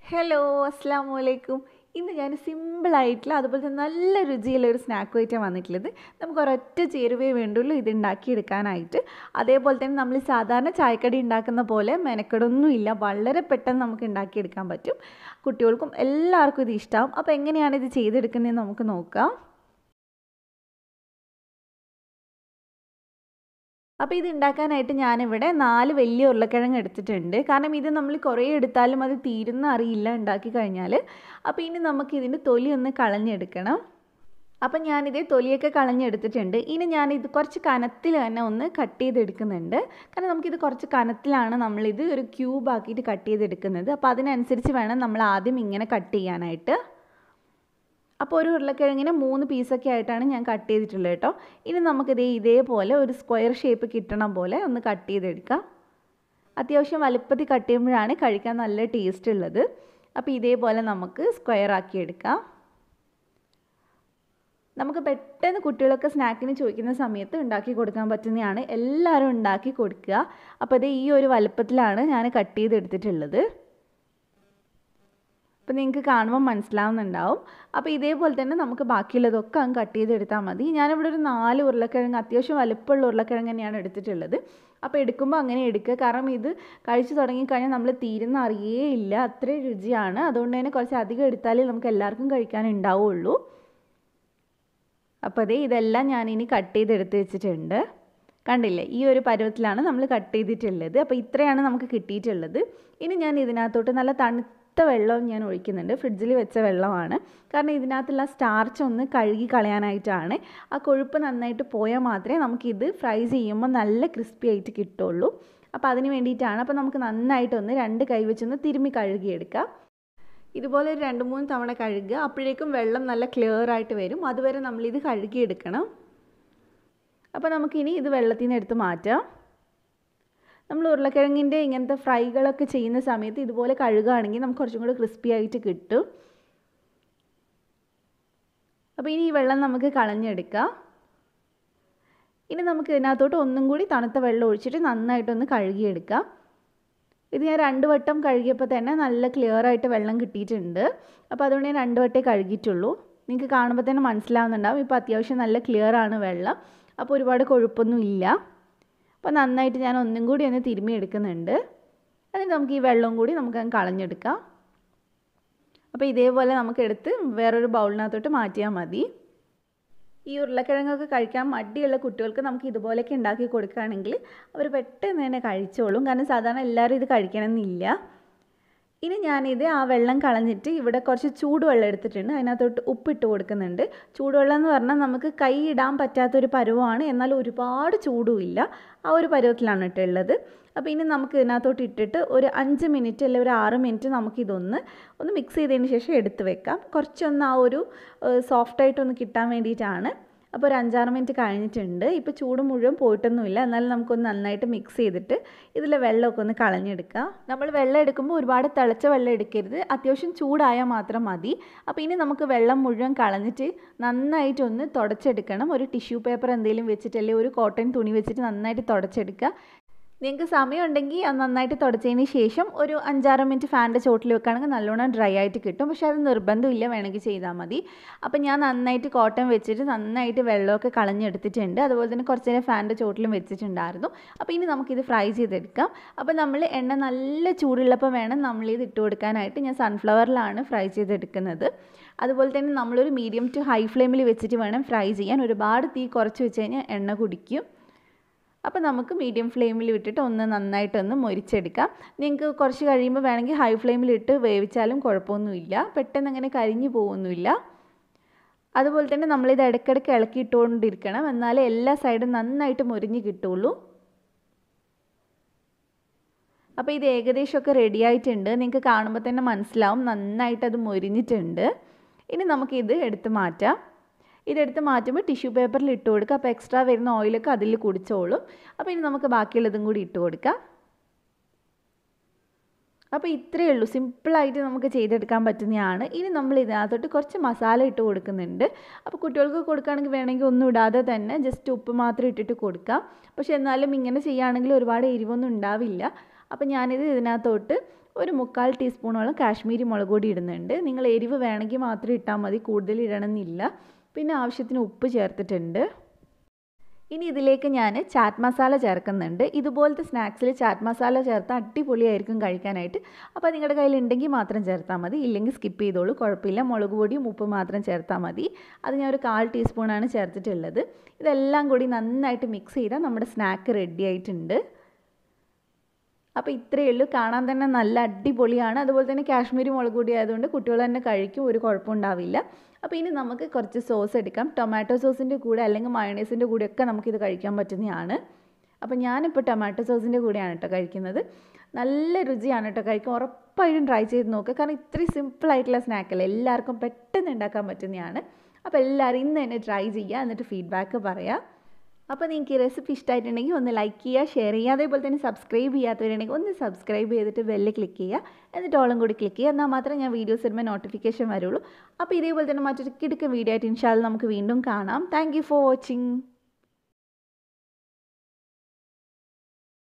Hello അസ്സലാമു അലൈക്കും. ഇന്ന് ഞാൻ സിമ്പിളായിട്ടുള്ള അതുപോലെ തന്നെ നല്ല രുചിയുള്ള ഒരു സ്നാക്ക് ഐറ്റം വന്നിട്ടുള്ളത്. നമുക്ക് ഒരൊറ്റ ചേരുവേ വേണ്ടുള്ളൂ ഇത് ഉണ്ടാക്കിയെടുക്കാനായിട്ട്. അതേപോലെ തന്നെ നമ്മൾ സാധാരണ ചായക്കടി ഉണ്ടാക്കുന്ന പോലെ മെനക്കെടൊന്നുമില്ല, വളരെ പെട്ടെന്ന് നമുക്ക് ഉണ്ടാക്കിയെടുക്കാൻ പറ്റും. കുട്ടികൾക്കും എല്ലാവർക്കും ഇത് ഇഷ്ടമാവും. അപ്പോൾ എങ്ങനെയാണ് ഇത് ചെയ്തെടുക്കുന്നതെന്ന് നമുക്ക് നോക്കാം. അപ്പോൾ ഇത് ഉണ്ടാക്കാനായിട്ട് ഞാനിവിടെ 4 വലിയ ഉരുളക്കിഴങ്ങ് എടുത്തിട്ടുണ്ട്. കാരണം ഇത് നമ്മൾ കുറേ എടുത്താലും അത് തീരുന്ന അറിയില്ല ഉണ്ടാക്കി കഴിഞ്ഞാൽ. അപ്പോൾ ഇനി നമുക്ക് ഇതിൻ്റെ തൊലി ഒന്ന് കളഞ്ഞെടുക്കണം. അപ്പം ഞാനിതേ തൊലിയൊക്കെ കളഞ്ഞെടുത്തിട്ടുണ്ട്. ഇനി ഞാനിത് കുറച്ച് കനത്തിൽ തന്നെ ഒന്ന് കട്ട് ചെയ്തെടുക്കുന്നുണ്ട്. കാരണം നമുക്കിത് കുറച്ച് കനത്തിലാണ് നമ്മളിത് ഒരു ക്യൂബാക്കിയിട്ട് കട്ട് ചെയ്തെടുക്കുന്നത്. അപ്പോൾ അതിനനുസരിച്ച് വേണം നമ്മൾ ആദ്യം ഇങ്ങനെ കട്ട് ചെയ്യാനായിട്ട്. അപ്പോൾ ഒരു ഉരുളക്കിഴങ്ങിന് 3 പീസൊക്കെ ആയിട്ടാണ് ഞാൻ കട്ട് ചെയ്തിട്ടുള്ളത് കേട്ടോ. ഇനി നമുക്കിത് ഇതേപോലെ ഒരു സ്ക്വയർ ഷേപ്പ് കിട്ടണം പോലെ ഒന്ന് കട്ട് ചെയ്തെടുക്കാം. അത്യാവശ്യം വലുപ്പത്തിൽ കട്ട് ചെയ്യുമ്പോഴാണ് കഴിക്കാൻ നല്ല ടേസ്റ്റ് ഉള്ളത്. അപ്പോൾ ഇതേപോലെ നമുക്ക് സ്ക്വയർ ആക്കി എടുക്കാം. നമുക്ക് പെട്ടെന്ന് കുട്ടികളൊക്കെ സ്നാക്കിന് ചോദിക്കുന്ന സമയത്ത് ഉണ്ടാക്കി കൊടുക്കാൻ പറ്റുന്നതാണ്. എല്ലാവരും ഉണ്ടാക്കി കൊടുക്കുക. അപ്പോൾ ഇത് ഈ ഒരു വലുപ്പത്തിലാണ് ഞാൻ കട്ട് ചെയ്തെടുത്തിട്ടുള്ളത്. അപ്പോൾ നിങ്ങൾക്ക് കാണുമ്പോൾ മനസ്സിലാവുന്നുണ്ടാവും. അപ്പോൾ ഇതേപോലെ തന്നെ നമുക്ക് ബാക്കിയുള്ളതൊക്കെ അങ്ങ് കട്ട് ചെയ്തെടുത്താൽ മതി. ഞാനിവിടെ ഒരു 4 ഉരുളക്കിഴങ്ങ് അത്യാവശ്യം വലുപ്പമുള്ള ഉരുളക്കിഴങ്ങ് തന്നെയാണ് എടുത്തിട്ടുള്ളത്. അപ്പോൾ എടുക്കുമ്പോൾ അങ്ങനെ എടുക്കുക. കാരണം ഇത് കഴിച്ച് തുടങ്ങിക്കഴിഞ്ഞാൽ നമ്മൾ തീരുന്ന അറിയേയില്ല, അത്രയും രുചിയാണ്. അതുകൊണ്ട് തന്നെ കുറച്ച് അധികം എടുത്താലേ നമുക്ക് എല്ലാവർക്കും കഴിക്കാനുണ്ടാവുള്ളൂ. അപ്പോൾ ഇതെല്ലാം ഞാനിനി കട്ട് ചെയ്തെടുത്ത് വെച്ചിട്ടുണ്ട്. കണ്ടില്ലേ, ഈ ഒരു പരുവത്തിലാണ് നമ്മൾ കട്ട് ചെയ്തിട്ടുള്ളത്. അപ്പോൾ ഇത്രയാണ് നമുക്ക് കിട്ടിയിട്ടുള്ളത്. ഇനി ഞാൻ ഇതിനകത്തോട്ട് നല്ല തണുത്ത വെള്ളവും ഞാൻ ഒഴിക്കുന്നുണ്ട്. ഫ്രിഡ്ജിൽ വെച്ച വെള്ളമാണ്. കാരണം ഇതിനകത്തുള്ള സ്റ്റാർച്ച് ഒന്ന് കഴുകി കളയാനായിട്ടാണ്. ആ കൊഴുപ്പ് നന്നായിട്ട് പോയാൽ മാത്രമേ നമുക്കിത് ഫ്രൈ ചെയ്യുമ്പോൾ നല്ല ക്രിസ്പി ആയിട്ട് കിട്ടുള്ളൂ. അപ്പോൾ അതിന് വേണ്ടിയിട്ടാണ്. അപ്പോൾ നമുക്ക് നന്നായിട്ടൊന്ന് 2 കൈ വെച്ചൊന്ന് തിരുമ്മി കഴുകിയെടുക്കാം. ഇതുപോലെ ഒരു 2-3 തവണ കഴുകുക. അപ്പോഴേക്കും വെള്ളം നല്ല ക്ലിയർ ആയിട്ട് വരും. അതുവരെ നമ്മളിത് കഴുകിയെടുക്കണം. അപ്പോൾ നമുക്കിനി ഇത് വെള്ളത്തിൽ നിന്ന് എടുത്ത് മാറ്റാം. നമ്മൾ ഉരുളക്കിഴങ്ങിൻ്റെ ഇങ്ങനത്തെ ഫ്രൈകളൊക്കെ ചെയ്യുന്ന സമയത്ത് ഇതുപോലെ കഴുകുകയാണെങ്കിൽ നമുക്ക് കുറച്ചും കൂടി ക്രിസ്പി ആയിട്ട് കിട്ടും. അപ്പോൾ ഇനി ഈ വെള്ളം നമുക്ക് കളഞ്ഞെടുക്കാം. ഇനി നമുക്ക് ഇതിനകത്തോട്ട് ഒന്നും കൂടി തണുത്ത വെള്ളം ഒഴിച്ചിട്ട് നന്നായിട്ടൊന്ന് കഴുകിയെടുക്കാം. ഇത് ഞാൻ 2 വട്ടം കഴുകിയപ്പോൾ തന്നെ നല്ല ക്ലിയർ ആയിട്ട് വെള്ളം കിട്ടിയിട്ടുണ്ട്. അപ്പോൾ അതുകൊണ്ട് ഞാൻ 2 വട്ടമേ കഴുകിയിട്ടുള്ളൂ. നിങ്ങൾക്ക് കാണുമ്പോൾ തന്നെ മനസ്സിലാവുന്നുണ്ടാവും. ഇപ്പോൾ അത്യാവശ്യം നല്ല ക്ലിയർ ആണ് വെള്ളം. അപ്പോൾ ഒരുപാട് കൊഴുപ്പൊന്നും ഇല്ല. അപ്പോൾ നന്നായിട്ട് ഞാൻ ഒന്നും കൂടി ഒന്ന് തിരുമ്മി എടുക്കുന്നുണ്ട്. എന്നിട്ട് നമുക്ക് ഈ വെള്ളവും കൂടി നമുക്കങ്ങ് കളഞ്ഞെടുക്കാം. അപ്പോൾ ഇതേപോലെ നമുക്കെടുത്ത് വേറൊരു ബൗളിനകത്തോട്ട് മാറ്റിയാൽ മതി. ഈ ഉരുളക്കിഴങ്ങൊക്കെ കഴിക്കാൻ മടിയുള്ള കുട്ടികൾക്ക് നമുക്ക് ഇതുപോലെയൊക്കെ ഉണ്ടാക്കി കൊടുക്കുകയാണെങ്കിൽ അവർ പെട്ടെന്ന് തന്നെ കഴിച്ചോളും. കാരണം സാധാരണ എല്ലാവരും ഇത് കഴിക്കണമെന്നില്ല. ഇനി ഞാനിത് ആ വെള്ളം കളഞ്ഞിട്ട് ഇവിടെ കുറച്ച് ചൂടുവെള്ളം എടുത്തിട്ടുണ്ട്. അതിനകത്തോട്ട് ഉപ്പിട്ട് കൊടുക്കുന്നുണ്ട്. ചൂടുവെള്ളം എന്ന് പറഞ്ഞാൽ നമുക്ക് കൈ ഇടാൻ പറ്റാത്തൊരു പരുവമാണ്, എന്നാൽ ഒരുപാട് ചൂടുമില്ല. ആ ഒരു പരുവത്തിലാണ് ഇട്ടുള്ളത്. അപ്പോൾ ഇനി നമുക്ക് ഇതിനകത്തോട്ട് ഇട്ടിട്ട് ഒരു 5 മിനിറ്റ് അല്ലെങ്കിൽ ഒരു 6 മിനിറ്റ് നമുക്കിതൊന്ന് മിക്സ് ചെയ്തതിന് ശേഷം എടുത്ത് വെക്കാം. കുറച്ചൊന്ന് ആ ഒരു സോഫ്റ്റായിട്ടൊന്ന് കിട്ടാൻ വേണ്ടിയിട്ടാണ്. അപ്പോൾ ഒരു 5-6 മിനിറ്റ് കഴിഞ്ഞിട്ടുണ്ട്. ഇപ്പോൾ ചൂട് മുഴുവൻ പോയിട്ടൊന്നുമില്ല. എന്നാലും നമുക്കൊന്ന് നന്നായിട്ട് മിക്സ് ചെയ്തിട്ട് ഇതിലെ വെള്ളമൊക്കെ ഒന്ന് കളഞ്ഞെടുക്കുക. നമ്മൾ വെള്ളം എടുക്കുമ്പോൾ ഒരുപാട് തിളച്ച വെള്ളം എടുക്കരുത്, അത്യാവശ്യം ചൂടായാൽ മാത്രം മതി. അപ്പോൾ ഇനി നമുക്ക് വെള്ളം മുഴുവൻ കളഞ്ഞിട്ട് നന്നായിട്ടൊന്ന് തുടച്ചെടുക്കണം. ഒരു ടിഷ്യൂ പേപ്പർ എന്തെങ്കിലും വെച്ചിട്ട് അല്ലെങ്കിൽ ഒരു കോട്ടൺ തുണി വെച്ചിട്ട് നന്നായിട്ട് തുടച്ചെടുക്കുക. നിങ്ങൾക്ക് സമയമുണ്ടെങ്കിൽ അത് നന്നായിട്ട് തുടച്ചതിന് ശേഷം ഒരു 5-6 മിനിറ്റ് ഫാനിൻ്റെ ചോട്ടിൽ വെക്കുകയാണെങ്കിൽ നല്ലോണം ഡ്രൈ ആയിട്ട് കിട്ടും. പക്ഷേ അത് നിർബന്ധമില്ല, വേണമെങ്കിൽ ചെയ്താൽ മതി. അപ്പോൾ ഞാൻ നന്നായിട്ട് കോട്ടൺ വെച്ചിട്ട് നന്നായിട്ട് വെള്ളമൊക്കെ കളഞ്ഞെടുത്തിട്ടുണ്ട്. അതുപോലെ തന്നെ കുറച്ച് നേരം ഫാനിൻ്റെ ചോട്ടിലും വെച്ചിട്ടുണ്ടായിരുന്നു. അപ്പോൾ ഇനി നമുക്കിത് ഫ്രൈ ചെയ്തെടുക്കാം. അപ്പോൾ നമ്മൾ എണ്ണ നല്ല ചൂടുള്ളപ്പോൾ വേണം നമ്മളിത് ഇട്ട് കൊടുക്കാനായിട്ട്. ഞാൻ സൺഫ്ലവറിലാണ് ഫ്രൈ ചെയ്തെടുക്കുന്നത്. അതുപോലെ തന്നെ നമ്മളൊരു മീഡിയം ടു ഹൈ ഫ്ലെയിമിൽ വെച്ചിട്ട് വേണം ഫ്രൈ ചെയ്യാൻ. ഒരുപാട് തീ കുറച്ച് വെച്ച് കഴിഞ്ഞാൽ എണ്ണ കുടിക്കും. അപ്പോൾ നമുക്ക് മീഡിയം ഫ്ലെയിമിൽ ഇട്ടിട്ട് ഒന്ന് നന്നായിട്ടൊന്ന് മൊരിച്ചെടുക്കാം. നിങ്ങൾക്ക് കുറച്ച് കഴിയുമ്പോൾ വേണമെങ്കിൽ ഹൈ ഫ്ലെയിമിലിട്ട് വേവിച്ചാലും കുഴപ്പമൊന്നുമില്ല, പെട്ടെന്ന് അങ്ങനെ കരിഞ്ഞു പോകുന്നില്ല. അതുപോലെ തന്നെ നമ്മളിത് ഇടയ്ക്കിടയ്ക്ക് ഇളക്കിയിട്ടുകൊണ്ടിരിക്കണം, എന്നാലേ എല്ലാ സൈഡും നന്നായിട്ട് മൊരിഞ്ഞ് കിട്ടുള്ളൂ. അപ്പോൾ ഇത് ഏകദേശമൊക്കെ റെഡി ആയിട്ടുണ്ട്. നിങ്ങൾക്ക് കാണുമ്പോൾ തന്നെ മനസ്സിലാവും നന്നായിട്ടത് മൊരിഞ്ഞിട്ടുണ്ട്. ഇനി നമുക്കിത് എടുത്ത് മാറ്റാം. ഇതെടുത്ത് മാറ്റുമ്പോൾ ടിഷ്യൂ പേപ്പറിൽ ഇട്ട് കൊടുക്കുക. അപ്പോൾ എക്സ്ട്രാ വരുന്ന ഓയിലൊക്കെ അതിൽ കുടിച്ചോളും. അപ്പോൾ ഇനി നമുക്ക് ബാക്കിയുള്ളതും കൂടി ഇട്ട് കൊടുക്കാം. അപ്പോൾ ഇത്രയേ ഉള്ളൂ, സിമ്പിളായിട്ട് നമുക്ക് ചെയ്തെടുക്കാൻ പറ്റുന്നതാണ്. ഇനി നമ്മൾ ഇതിനകത്തോട്ട് കുറച്ച് മസാല ഇട്ട് കൊടുക്കുന്നുണ്ട്. അപ്പോൾ കുട്ടികൾക്ക് കൊടുക്കുകയാണെങ്കിൽ വേണമെങ്കിൽ ഒന്നും ഇടാതെ തന്നെ ജസ്റ്റ് ഉപ്പ് മാത്രം ഇട്ടിട്ട് കൊടുക്കാം. പക്ഷേ എന്നാലും ഇങ്ങനെ ചെയ്യുകയാണെങ്കിൽ ഒരുപാട് എരിവൊന്നും ഉണ്ടാവില്ല. അപ്പോൾ ഞാനിത് ഇതിനകത്തോട്ട് ഒരു 1/4 ടീസ്പൂണോളം കാശ്മീരി മുളക് പൊടി ഇടുന്നുണ്ട്. നിങ്ങൾ എരിവ് വേണമെങ്കിൽ മാത്രം ഇട്ടാൽ മതി, കൂടുതൽ ഇടണമെന്നില്ല. പിന്നെ ആവശ്യത്തിന് ഉപ്പ് ചേർത്തിട്ടുണ്ട്. ഇനി ഇതിലേക്ക് ഞാൻ ചാറ്റ് മസാല ചേർക്കുന്നുണ്ട്. ഇതുപോലത്തെ സ്നാക്സിൽ ചാറ്റ് മസാല ചേർത്താൽ അടിപൊളിയായിരിക്കും കഴിക്കാനായിട്ട്. അപ്പോൾ നിങ്ങളുടെ കയ്യിൽ ഉണ്ടെങ്കിൽ മാത്രം ചേർത്താൽ മതി, ഇല്ലെങ്കിൽ സ്കിപ്പ് ചെയ്തോളൂ, കുഴപ്പമില്ല. മുളക് പൊടിയും ഉപ്പ് മാത്രം ചേർത്താൽ മതി. അത് ഞാൻ ഒരു 1/4 ടീസ്പൂണാണ് ചേർത്തിട്ടുള്ളത്. ഇതെല്ലാം കൂടി നന്നായിട്ട് മിക്സ് ചെയ്താൽ നമ്മുടെ സ്നാക്ക് റെഡി ആയിട്ടുണ്ട്. അപ്പോൾ ഇത്രയേ ഉള്ളൂ. കാണാൻ തന്നെ നല്ല അടിപൊളിയാണ്. അതുപോലെ തന്നെ കാശ്മീരി മുളക് പൊടി ആയതുകൊണ്ട് കുട്ടികൾ തന്നെ കഴിക്കും, ഒരു കുഴപ്പമുണ്ടാവില്ല. അപ്പോൾ ഇനി നമുക്ക് കുറച്ച് സോസ് എടുക്കാം. ടൊമാറ്റോ സോസിൻ്റെ കൂടെ അല്ലെങ്കിൽ മയോണൈസിൻ്റെ കൂടെയൊക്കെ നമുക്കിത് കഴിക്കാൻ പറ്റുന്നതാണ്. അപ്പോൾ ഞാനിപ്പോൾ ടൊമാറ്റോ സോസിൻ്റെ കൂടെയാണ് കേട്ടോ കഴിക്കുന്നത്. നല്ല രുചിയാണ് കേട്ടോ കഴിക്കാൻ. ഉറപ്പായിട്ടും ട്രൈ ചെയ്ത് നോക്കുക. കാരണം ഇത്രയും സിമ്പിളായിട്ടുള്ള സ്നാക്കല്ലേ, എല്ലാവർക്കും പെട്ടെന്ന് ഉണ്ടാക്കാൻ പറ്റുന്നതാണ്. അപ്പോൾ എല്ലാവരും ഇന്ന് തന്നെ ട്രൈ ചെയ്യുക, എന്നിട്ട് ഫീഡ്ബാക്ക് പറയാം. അപ്പോൾ നിങ്ങൾക്ക് ഈ റെസിപ്പി ഇഷ്ടമായിട്ടുണ്ടെങ്കിൽ ഒന്ന് ലൈക്ക് ചെയ്യുക, ഷെയർ ചെയ്യുക. അതേപോലെ തന്നെ സബ്സ്ക്രൈബ് ചെയ്യാത്തവരുണ്ടെങ്കിൽ ഒന്ന് സബ്സ്ക്രൈബ് ചെയ്തിട്ട് ബെല്ല് ക്ലിക്ക് ചെയ്യുക, എന്നിട്ട് ഓളും കൂടി ക്ലിക്ക് ചെയ്യുക. എന്നാൽ മാത്രമേ ഞാൻ വീഡിയോസ് ഇടുമ്പോൾ നോട്ടിഫിക്കേഷൻ വരുള്ളൂ. അപ്പോൾ ഇതേപോലെ തന്നെ മറ്റൊരു കിടുക്കൻ വീഡിയോ ആയിട്ട് ഇൻഷാ അല്ലാഹ് നമുക്ക് വീണ്ടും കാണാം. Thank you for watching.